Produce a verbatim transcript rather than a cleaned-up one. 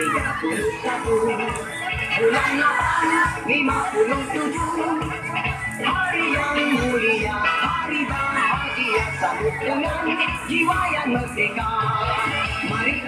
tiga puluh satu bulan delapan lima puluh tujuh hari yang mulia, hari bahagia, sambut dengan jiwa yang merdeka. Mari